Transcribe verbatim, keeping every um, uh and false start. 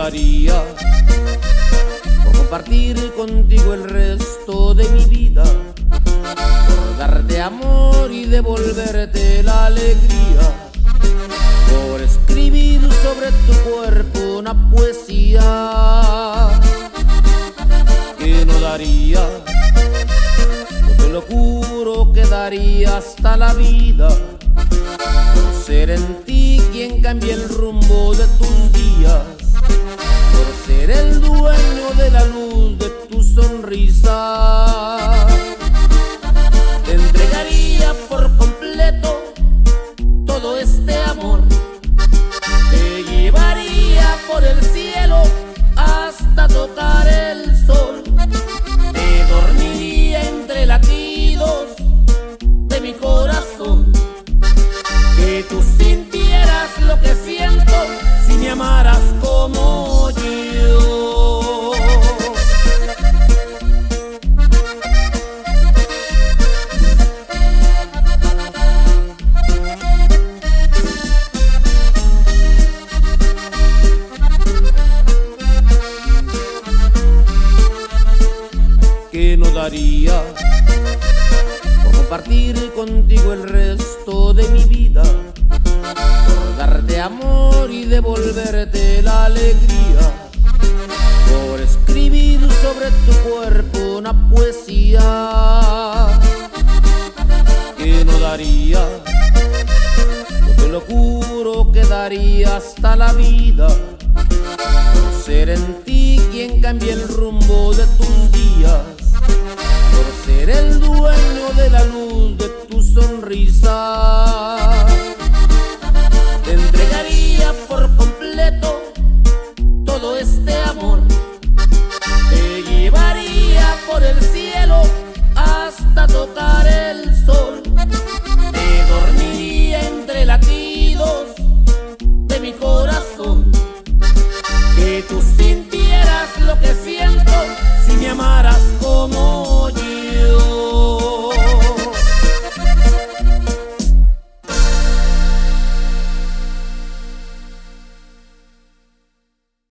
daría por compartir contigo el resto de mi vida, por darte amor y devolverte la alegría, por escribir sobre tu cuerpo una poesía que no daría, no te lo juro que daría hasta la vida, por ser en ti quien cambie el rumbo de tus días, por ser el dueño de la luz de tu sonrisa. Te entregaría por completo todo este amor, te llevaría por el cielo hasta tocar el sol, te dormiría entre latidos de mi corazón, que tú sintieras lo que siento si me amaras como yo. Que no daría por compartir contigo el resto de mi vida, por darte amor y devolverte la alegría, por escribir sobre tu cuerpo una poesía que no daría, no te lo juro que daría hasta la vida, por ser en ti quien cambie el rumbo de tus días, por ser el dueño de la luz de